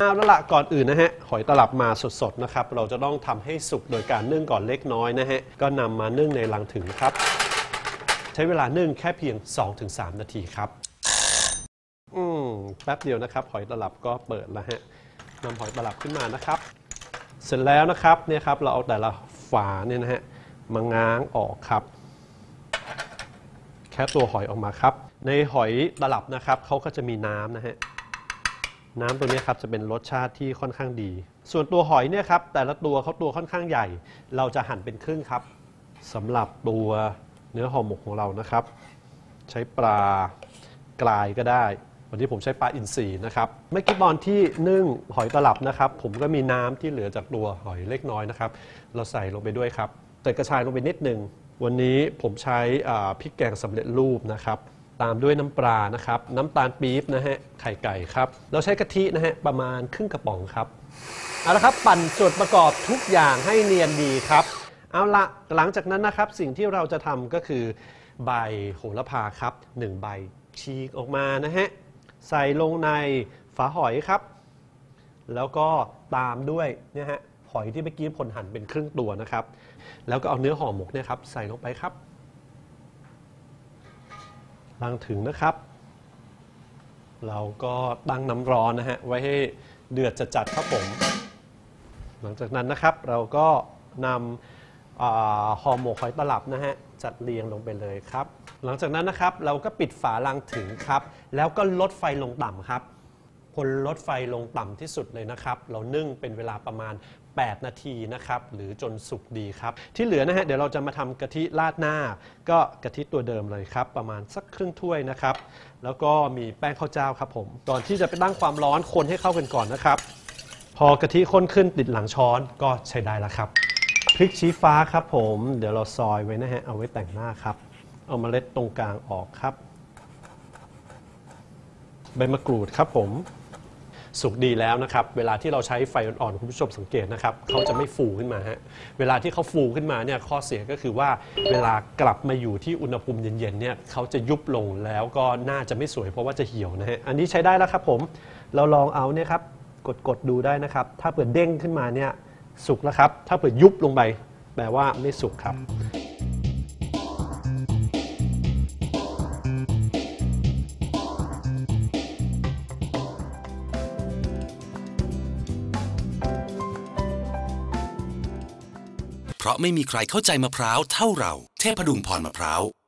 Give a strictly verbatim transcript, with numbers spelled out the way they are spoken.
เอาแล้วละก่อนอื่นนะฮะหอยตลับมาสดๆนะครับเราจะต้องทำให้สุกโดยการนึ่งก่อนเล็กน้อยนะฮะก็นำมานึ่งในลังถึงครับใช้เวลานึ่งแค่เพียง สองถึงสาม นาทีครับอืมแป๊บเดียวนะครับหอยตลับก็เปิดแล้วฮะนำหอยตลับขึ้นมานะครับเสร็จแล้วนะครับเนี่ยครับเราเอาแต่ละฝาเนี่ยนะฮะมาง้างออกครับแค่ตัวหอยออกมาครับในหอยตลับนะครับเขาก็จะมีน้ำนะฮะน้ำตัวนี้ครับจะเป็นรสชาติที่ค่อนข้างดีส่วนตัวหอยเนี่ยครับแต่ละตัวเขาตัวค่อนข้างใหญ่เราจะหั่นเป็นครึ่งครับสำหรับตัวเนื้อห่อหมกของเรานะครับใช้ปลากรายก็ได้วันนี้ผมใช้ปลาอินทรีนะครับเมื่อกี้ตอนที่นึ่งหอยตลับนะครับผมก็มีน้ำที่เหลือจากตัวหอยเล็กน้อยนะครับเราใส่ลงไปด้วยครับใส่กระชายลงไปนิดนึงวันนี้ผมใช้พริกแกงสำเร็จรูปนะครับตามด้วยน้ำปลานะครับน้ำตาลปี๊บนะฮะไข่ไก่ครับเราใช้กะทินะฮะประมาณครึ่งกระป๋องครับเอาละครับปั่นส่วนประกอบทุกอย่างให้เนียนดีครับเอาละหลังจากนั้นนะครับสิ่งที่เราจะทำก็คือใบโหระพาครับหนึ่งใบฉีกออกมานะฮะใส่ลงในฝาหอยครับแล้วก็ตามด้วยเนี่ยฮะหอยที่เมื่อกี้ผลหั่นเป็นครึ่งตัวนะครับแล้วก็เอาเนื้อห่อหมกเนี่ยครับใส่ลงไปครับลังถึงนะครับเราก็ตั้งน้ำร้อนนะฮะไว้ให้เดือดจัดๆครับผมหลังจากนั้นนะครับเราก็นำห่อหมกหอยตลับนะฮะจัดเรียงลงไปเลยครับหลังจากนั้นนะครับเราก็ปิดฝาลังถึงครับแล้วก็ลดไฟลงต่ำครับคนลดไฟลงต่ำที่สุดเลยนะครับเรานึ่งเป็นเวลาประมาณแปดนาทีนะครับหรือจนสุกดีครับที่เหลือนะฮะเดี๋ยวเราจะมาทำกะทิราดหน้าก็กะทิตัวเดิมเลยครับประมาณสักครึ่งถ้วยนะครับแล้วก็มีแป้งข้าวเจ้าครับผมก่อนที่จะไปตั้งความร้อนคนให้เข้ากันก่อนนะครับพอกะทิข้นขึ้นติดหลังช้อนก็ใช้ได้แล้วครับพริกชี้ฟ้าครับผมเดี๋ยวเราซอยไว้นะฮะเอาไว้แต่งหน้าครับเอาเมล็ดตรงกลางออกครับใบมะกรูดครับผมสุกดีแล้วนะครับเวลาที่เราใช้ไฟอ่อนๆคุณผู้ชมสังเกตนะครับเขาจะไม่ฟูขึ้นมาฮะเวลาที่เขาฟูขึ้นมาเนี่ยข้อเสียก็คือว่าเวลากลับมาอยู่ที่อุณหภูมิเย็นๆเนี่ยเขาจะยุบลงแล้วก็น่าจะไม่สวยเพราะว่าจะเหี่ยวนะฮะอันนี้ใช้ได้แล้วครับผมเราลองเอาเนี่ยครับกดๆดูได้นะครับถ้าเปิดเด้งขึ้นมาเนี่ยสุกแล้วครับถ้าเปิดยุบลงไปแปลว่าไม่สุกครับเพราะไม่มีใครเข้าใจมะพร้าวเท่าเราเทพดุงพรมะพร้าว